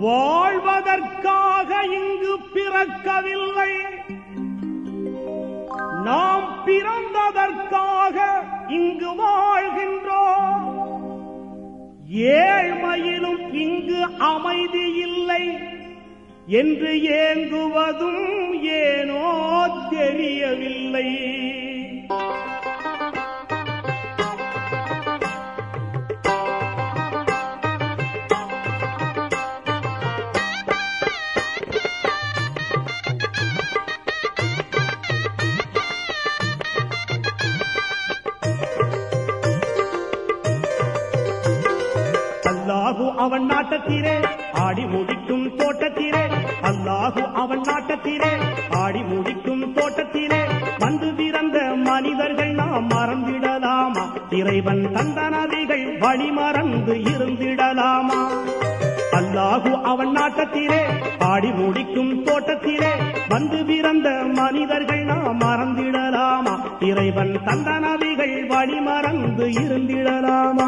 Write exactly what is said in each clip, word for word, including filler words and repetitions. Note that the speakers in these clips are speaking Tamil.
வாழ்வதற்காக இங்கு பிறக்கவில்லை, நாம் பிறந்ததற்காக இங்கு வாழ்கின்றோம். ஏழ்மையிலும் இங்கு அமைதி இல்லை என்று ஏங்குவதும் ஏனோ தெரியவில்லை. அல்லாஹு அவன் நாட்டத்திலே ஆடி முடிக்கும் தோட்டத்திலே, அல்லாஹு அவன் நாட்டத்திலே ஆடி முடிக்கும் தோட்டத்திலே வந்து பிறந்த மனிதர்கள் நாம் மறந்திடலாமா? இறைவன் தந்த நபிகள் வழி மறந்து இருந்திடலாமா? அல்லாஹு அவன் நாட்டத்திலே ஆடி முடிக்கும் தோட்டத்திலே வந்து பிறந்த மனிதர்கள் நாம் மறந்திடலாமா? இறைவன் தந்த நபிகள் வழி மறந்து இருந்திடலாமா?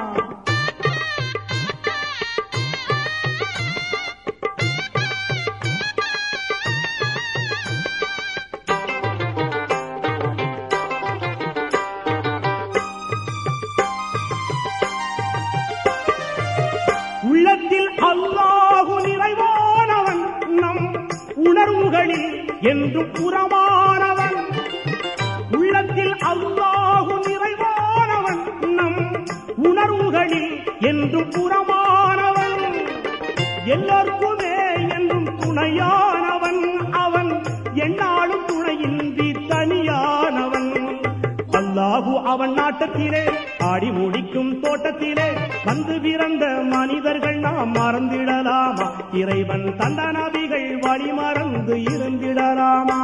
உள்ளத்தில் அல்லாஹு நிறைவானவன், நம் உணர்வுகளில் என்றும் புறமானவன். உள்ளத்தில் அல்லாஹு நிறைவானவன், நம் உணர்வுகளில் என்றும் புறமானவன். எல்லோருக்குமே என்றும் துணையானவன், அவன் எந்நாளும் துணையின்றி தனியானவன். அல்லாஹு அவன் நாட்டத்திலே ஆடி முடிக்கும் தோட்டத்திலே வந்து பிறந்த மனிதர்கள் நாம் மறந்திடலாமா? இறைவன் தந்த நபிகள் வழி மறந்து இருந்திடலாமா?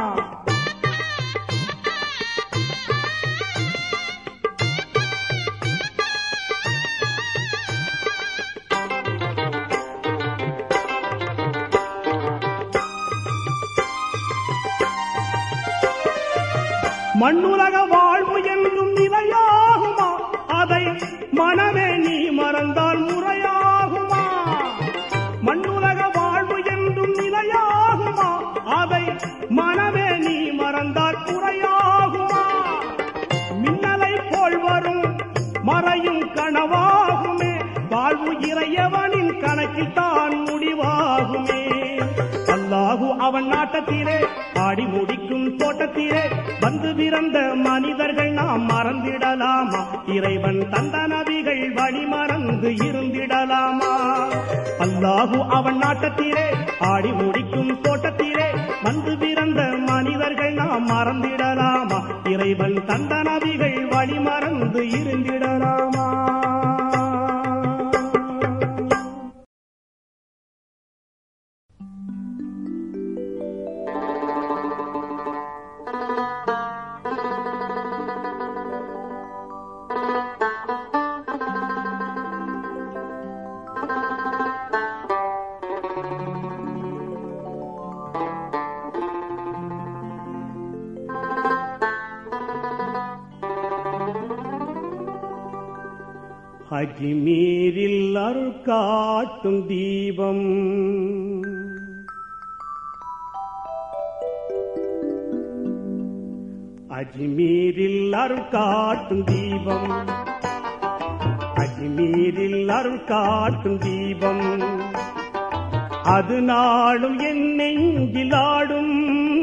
மண்ணுலக வாழ்வு என்றும் நிலையாகுமா? அதை மனமே நீ மறந்தால் முறையாகுமா? மண்ணுலக வாழ்வு என்றும் நிலையாகுமா? அதை மனமே நீ மறந்தால் முறையாகுமா? மின்னலை போல் வரும் மறையும் கனவாகுமே, வாழ்வு இறையவனின் கணக்கில் தான் முடிவாகுமே. அல்லாஹு அவன் நாட்டத்திலே ஆடி முடிக்கும் தோட்டத்திலே வந்து பிறந்த மனிதர்கள் நாம் மறந்திடலாமா? இறைவன் தந்த நபிகள் வழி மறந்து இருந்திடலாமா? அல்லாஹு அவன் நாட்டத்திலே ஆடி முடிக்கும் தோட்டத்திலே வந்து பிறந்த மனிதர்கள் நாம் மறந்திடலாமா? இறைவன் தந்த நபிகள் வழி மறந்து இருந்திடலாமா? அஜ்மீரில் அருள் காட்டும் தீபம், அஜ்மீரில் அருள் காட்டும் தீபம், அஜ்மீரில் அருள் காட்டும் தீபம். அது நாளும் என் நெஞ்சில் ஆடும்,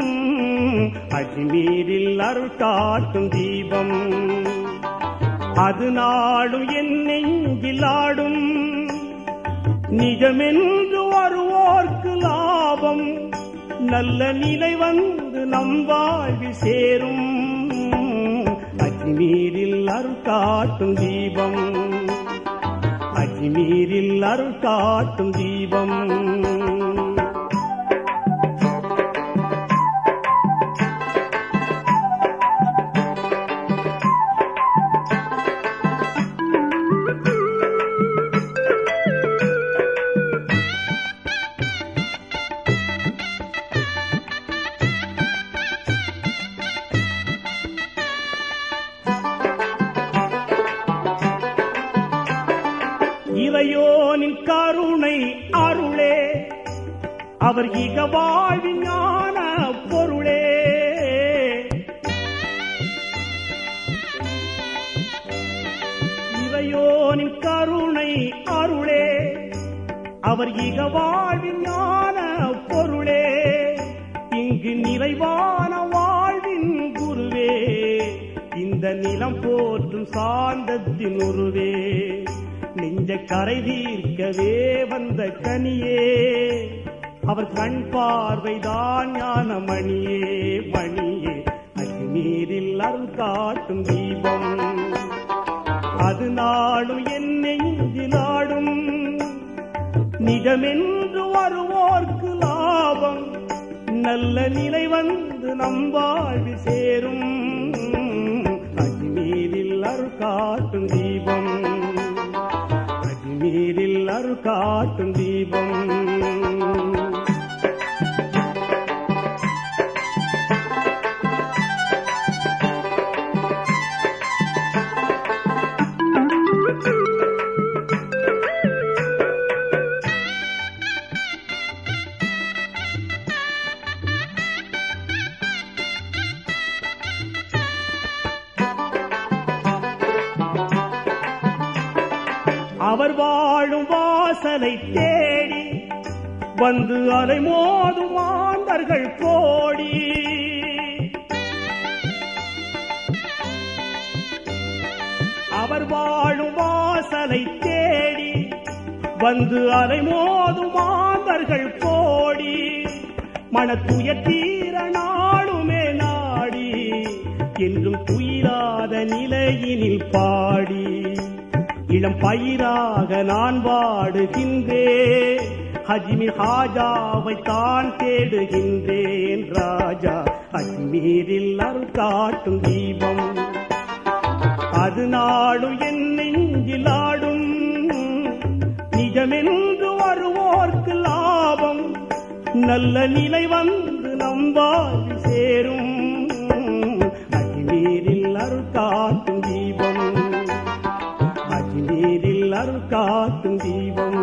அஜ்மீரில் அருள் காட்டும் தீபம். அது நாளும் என் நெஞ்சில் ஆடும். நிஜமென்று வருவோர்க்கு லாபம், நல்ல நிலை வந்து நம் வாழ்வில் சேரும். அஜ்மீரில் அருள் காட்டும் தீபம், அஜ்மீரில் அருள் காட்டும் தீபம். இறையோனின் கருணை அருளே அவர் இக வாழ்வின் ஞான பொருளே. இறையோனின் கருணை அருளே, அவர் இக வாழ்வின் ஞான பொருளே. இங்கு நிறைவான வாழ்வின் குருவே, இந்த நிலம் போற்றும் சாந்தத்தின் உருவே. நெஞ்ச கரை தீர்க்கவே வந்த கனியே, அவர் கண் பார்வைதான் ஞான மணியே மணியே. அஜ்மீரில் அருள் காட்டும் தீபம், அது நாளும் என் நெஞ்சிலாடும். நிஜமென்று வருவோர்க்கு லாபம், நல்ல நிலை வந்து நம் வாழ்வி சேரும். அஜ்மீரில் அருள் காட்டும் தீபம், அஜ்மீரில் அருள் காட்டும் தீபம். அவர் வாழும் வாசலை தேடி வந்து அலை மோதும் மாந்தர்கள் கோடி. அவர் வாழும் வாசலை தேடி வந்து அலை மோதும் மாந்தர்கள் கோடி. மனத்துய தீர நாளுமே நாடி, என்றும் துயிலாத நிலையினில் பாடி. இளம் பயிராக நான் வாடுகின்றேன், அஜ்மீர் ஹாஜாவை தான் தேடுகின்றேன் ராஜா. அஜ்மீரில் அருள் காட்டும் தீபம், அது நாடும் என் நெஞ்சிலாடும். நிஜமென்று வருவோர்க்கு லாபம், நல்ல நிலை வந்து நம் வாழ்வி சேரும். அஜ்மீரில் அருள் காட்டும் தீபம், அஜ்மீரில் அருள் காட்டும் தீபம்,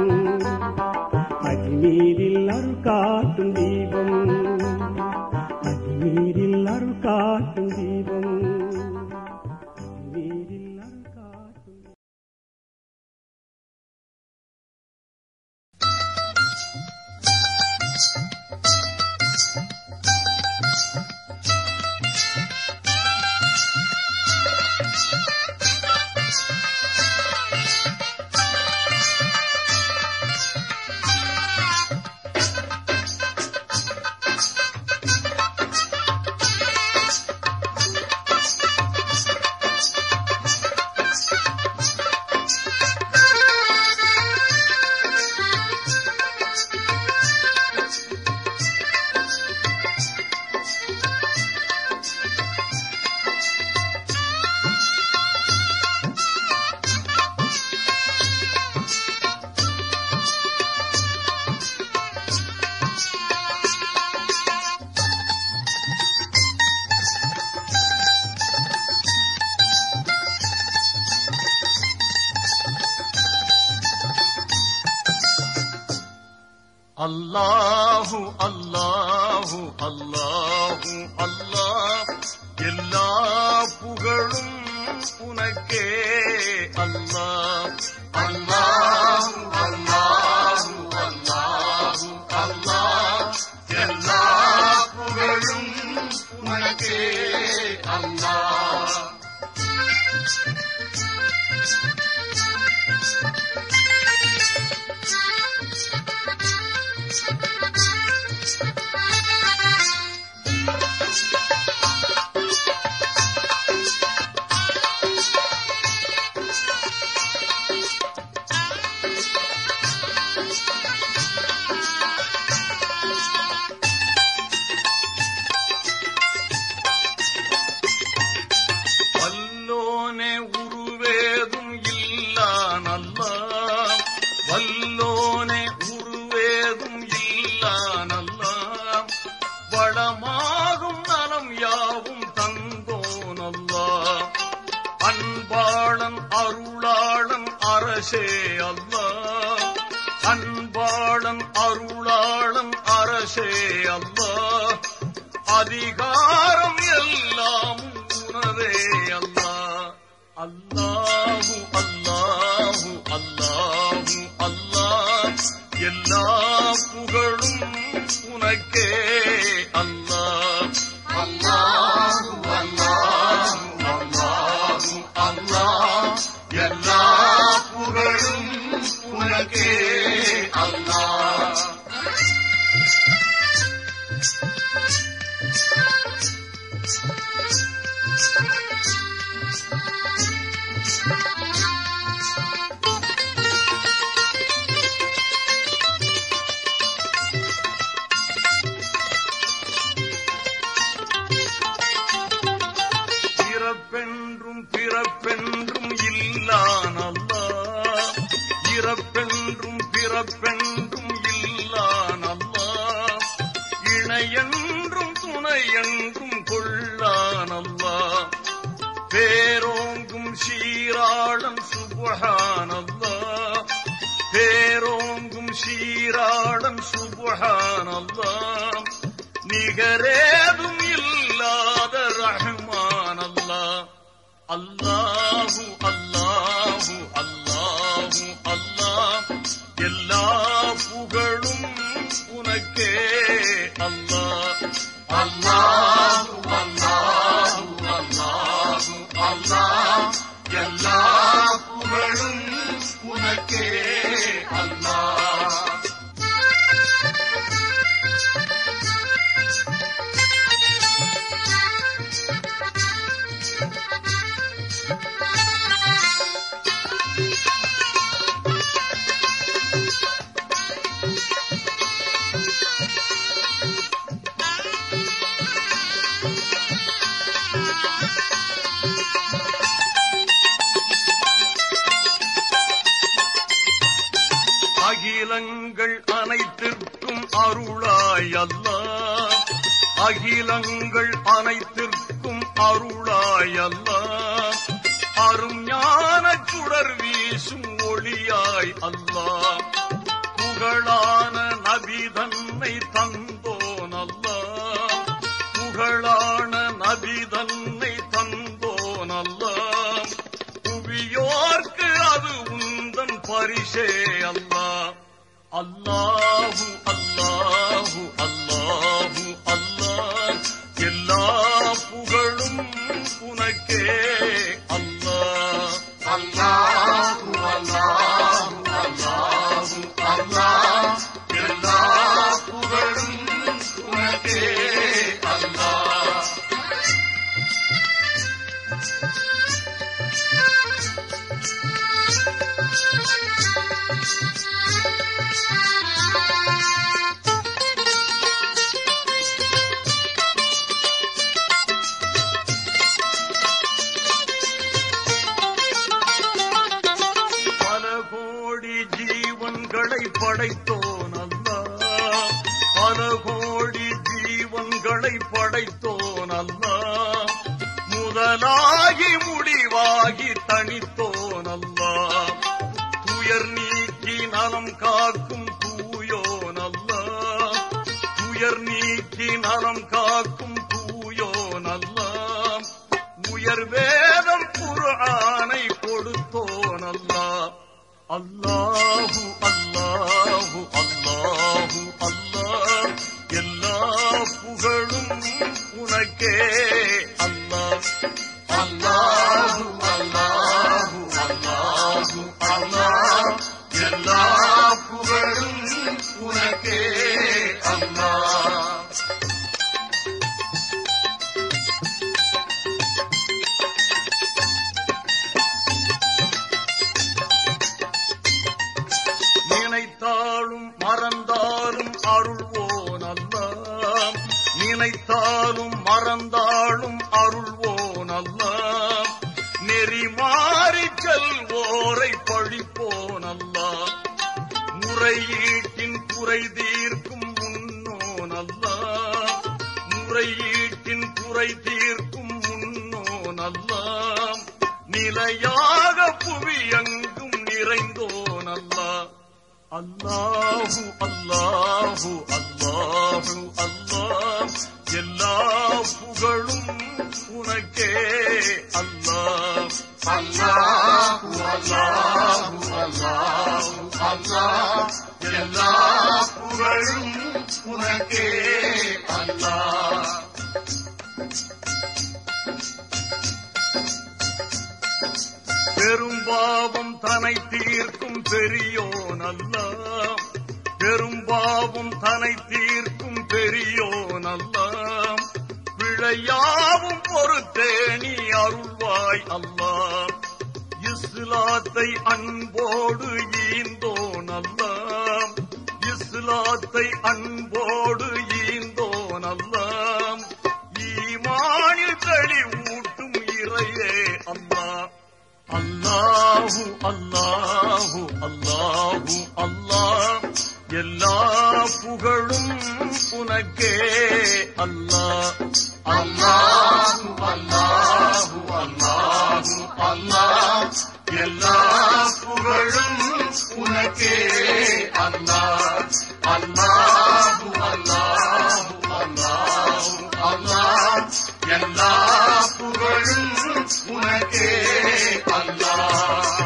அஜ்மீரில் அருள் காட்டும் தீபம், அஜ்மீரில் அருள் காட்டும் தீபம், அஜ்மீரில் அருள் காட்டும். அல்லாஹு அல்லாஹு அல்லாஹு அல்லாஹ், எல்லா புகழும் உனக்கே அல்லாஹ். அல்லாஹு அல்லாஹு அல்லாஹு அல்லாஹ், எல்லா புகழும் உனக்கே அல்லாஹ். வல்லோனே உருவேதும் இல்லான் அல்லாஹ், வல்லோனே உருவேதும் இல்லான் அல்லாஹ், வளமாகும் நலம் யாவும் தந்தோன் அல்லாஹ். அன்பாளன் அருளாளன் அரசே அல்லாஹ், அன்பாளன் அருளாளன் அரசே காசே அல்லாஹ், அதிகாரம் எல்லாம் உனதே அல்லாஹ். அல்லாஹு அல்லாஹு அல்லாஹு அல்லாஹ், எல்லா புகழும் உனக்கே அல்லாஹ். அல்லாஹு அல்லாஹு அல்லாஹு அல்லாஹ், எல்லா புகழும் உனக்கே அல்லாஹ். பிறப்பென்றும் பிறப்பென்றும் இல்லான் அல்லாஹ், இறப்பென்றும் பிறப்பென்றும் இல்லான் அல்லாஹ், இணையென்றும் துணையென்றும் கொள்ளான் அல்லாஹ், பேரோங்கும் சீராளன் சுப்ஹான் அல்லாஹ், பேரோங்கும் சீராளன் சுப்ஹான் அல்லாஹ், நிகரேதும் இல்லாத ரஹ்மான் அல்லாஹ். அல்லாஹு அல்லாஹு அல்லாஹு அல்லாஹ், எல்லா புகழும் உனக்கே அல்லாஹ். அல்லாஹு அல்லாஹு அல்லாஹு அல்லாஹ், எல்லா புகழும் உனக்கே அல்லாஹ். அகிலங்கள் அனைத்திற்கும் அருளாய் அல்லாஹ், அகிலங்கள் அனைத்திற்கும் அருளாய் அல்லாஹ், அரும் ஞான சுடர் வீசும் ஒளியாய் அல்லாஹ், புகழான நபி தன்னை தந்தோன் அல்லாஹ், புகழான நபி தன்னை தந்தோன் அல்லாஹ், புவியோர்க்கு அது உந்தன் பரிசே அல்லாஹ். அல்லாஹு அல்லாஹு அல்லாஹு அல்லாஹ், எல்லா புகழும் உனக்கே அல்லாஹ். அல்லாஹு அல்லாஹு அல்லாஹு அல்லாஹ், எல்லா புகழும் உனக்கே அல்லாஹ். ஜீவன்களை படைத்தோன் அல்லாஹ், பல கோடி ஜீவன்களை படைத்தோன் அல்லாஹ், முதலாகி முடிவாகி தனித்தோன் அல்லாஹ், துயர் நீக்கி நலம் காக்கும் தூயோன் அல்லாஹ், துயர் நீக்கி நலம் காக்கும் தூயோன் அல்லாஹ், உயர் வேதம் குர்ஆனை கொடுத்தோன் அல்லாஹ். அல்லாஹு அல்லாஹு அல்லாஹு அல்லாஹ், எல்லா புகழும் உனக்கே அல்லாஹ். அல்லாஹு அல்லாஹு அல்லாஹு அல்லாஹ், எல்லா புகழும் உனக்கே அல்லாஹ். நினைத்தாலும் மறந்தாலும் அருள்வோன் அல்லாஹ், நினைத்தாலும் மறந்தாலும் அருள்வோன் அல்லாஹ், நெறி மாறி செல்வோரை பழிப்போன் அல்லாஹ், முறையீட்டின் குறை தீர்க்கும் முன்னோன் அல்லாஹ், முறையீட்டின் குறை தீர்க்கும் முன்னோன் அல்லாஹ், நிலையாக புவியெங்கும் நிறைந்தோன் அல்லாஹ். அல்லாஹு அல்லாஹு அல்லாஹு அல்லாஹு அல்லாஹ் எல்லா புகழும் உனக்கே அல்லாஹ் அல்லாஹு அல்லாஹு அல்லாஹு அல்லாஹ் எல்லா புகழும் உனக்கே அல்லாஹ். பெரும்பாவம் தனை தீர்க்கும் பெரியோன் அல்லாஹ் பெரும்பாவம் தனை தீர்க்கும் பெரியோன் அல்லாஹ் பிழையாவும் பொறுத்தே நீ அருள்வாய் அல்லாஹ். இஸ்லாத்தை அன்போடு ஈந்தோன் அல்லாஹ் இஸ்லாத்தை அன்போடு ஈந்தோன் அல்லாஹ் ஈமானில் தெளிவூட்டும் இறையே அல்லாஹ். அல்லாஹு அல்லாஹு அல்லாஹு அல்லாஹ் எல்லா புகழும் உனக்கே அல்லாஹ். அல்லாஹு அல்லாஹு அல்லாஹு அல்லாஹ் எல்லா புகழும் உனக்கே அல்லாஹ். அல்லாஹு அல்லாஹு அல்லாஹு அல்லாஹ் எல்லா புகழும் உனக்கே அல்லாஹ்.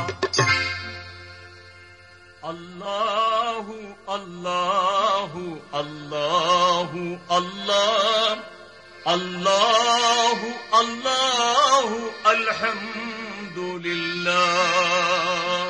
அல்லாஹு அல்லாஹு அல்லாஹு அல்லாஹ் அல்லாஹு அல்லாஹு அல்ஹம்துலில்லாஹ்.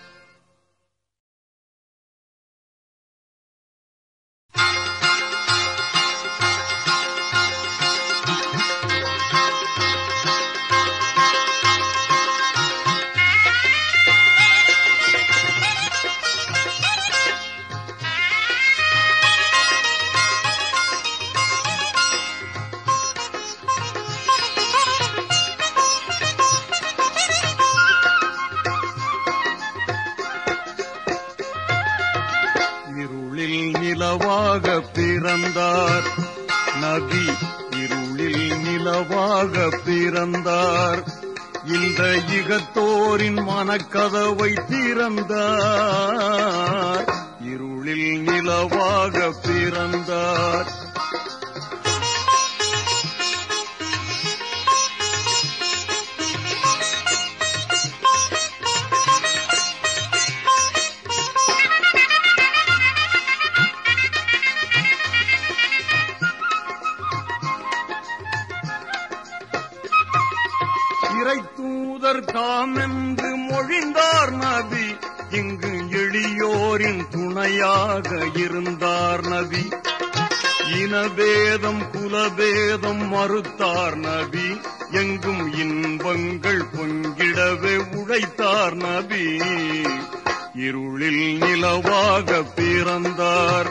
நிலவாக பிறந்தார் நபி இருளில் நிலவாக பிறந்தார் இந்த இகத்தோரின் மனக்கதவை திறந்தார் இருளில் நிலவாக பிறந்தார். இறைத்தூதர் தாமென்று மொழிந்தார் நபி இங்கு எளியோரின் துணையாக இருந்தார் நபி. இனபேதம் குலபேதம் மறுத்தார் நபி எங்கும் இன்பங்கள் பொங்கிடவே உழைத்தார் நபி இருளில் நிலவாக பிறந்தார்.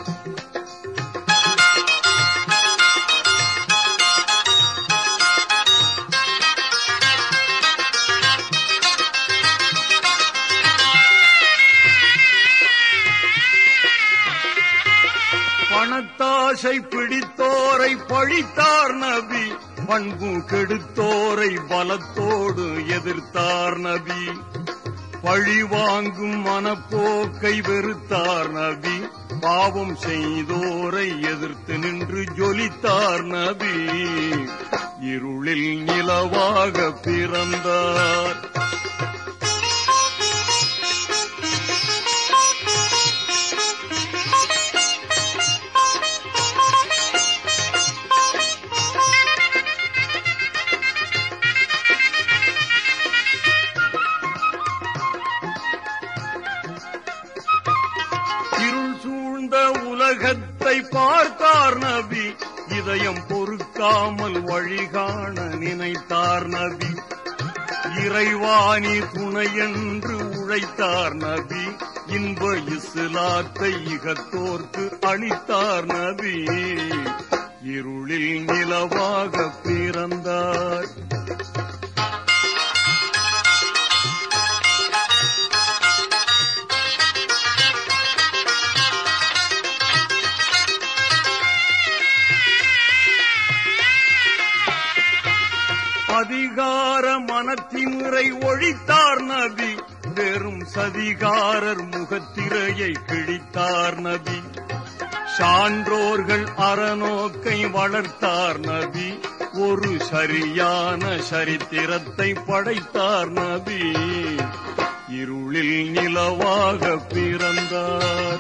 பணத்தாசை பிடித்தோரை பழித்தார் நபி பண்பு கெடுத்தோரை பலத்தோடு எதிர்த்தார் நபி. பழி வாங்கும் மனப்போக்கை வெறுத்தார் நபி பாவம் செய்தோரை எதிர்த்து நின்று ஜொலித்தார் நபி இருளில் நிலவாக பிறந்தார். உலகத்தை பார்த்தார் நபி இதயம் பொறுக்காமல் வழிகாண நினைத்தார் நபி. இறைவாணி துணை என்று உழைத்தார் நபி இன்ப இஸ்லாத்தை இகத்தோர்க்கு அளித்தார் நபி இருளில் நிலவாக பிறந்தார். அதிகார மனத்திமுறை ஒழித்தார் நபி வெறும் சதிகாரர் முகத்திரையை கிழித்தார் நபி. சான்றோர்கள் அறநோக்கை வளர்த்தார் நபி, ஒரு சரியான சரித்திரத்தை படைத்தார் நபி, இருளில் நிலவாக பிறந்தார்.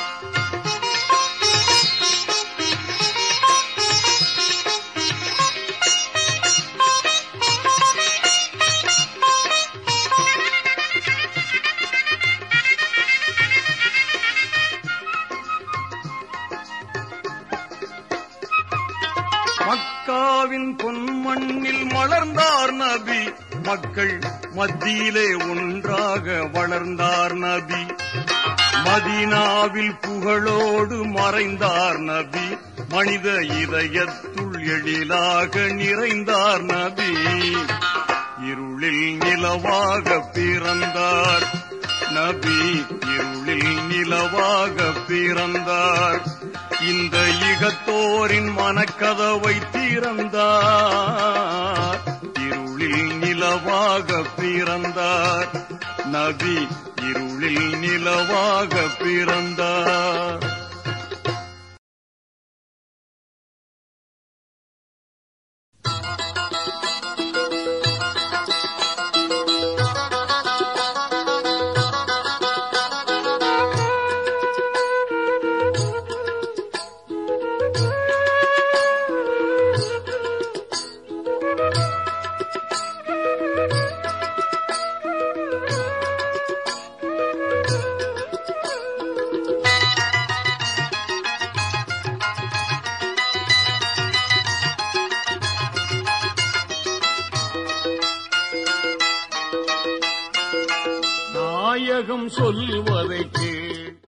மக்காவின் பொன்மண்ணில் மலர்ந்தார் நபி, மக்கள் மத்தியிலே ஒன்றாக வளர்ந்தார் நபி, மதீனாவில் புகழோடு மறைந்தார் நபி, மனித இதயத்துள் எழிலாக நிறைந்தார் நபி, இருளில் நிலவாக பிறந்தார் நபி, இருளில் நிலவாக பிறந்தார். இந்த இகத்தோரின் மனக்கதவை திறந்தார், இருளில் நிலவாக பிறந்தார் நபி, இருளில் நிலவாக பிறந்தார். நாயகம் சொல்வதை கேள்.